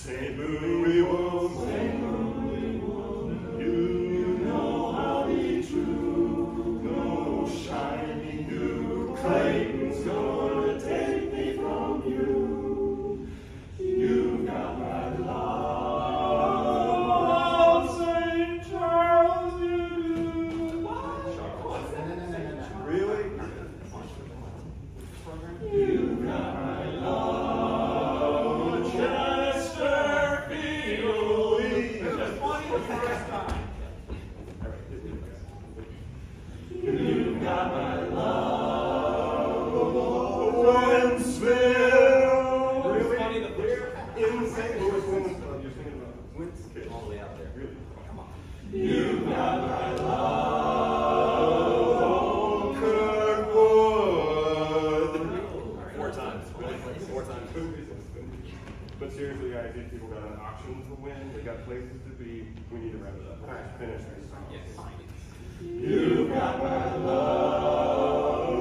St. Louis woman, you know how to be true. No shiny new Clayton's gonna take me from you. You got my love, St. Charles, you do. Really? You got my love, Chesterfield. Just funny the first time. You got my love, Wentzville. Really? Funny the first time. In St. Louis, Wentzville. You're thinking about Wentzville. All the way out there. Really? Come on. You got my love, Kirkwood. 4 times. 4 times. But seriously, guys, these people got an auction to win. They got places to be. We need to wrap it up. All right, finish this. Yes. You got my love.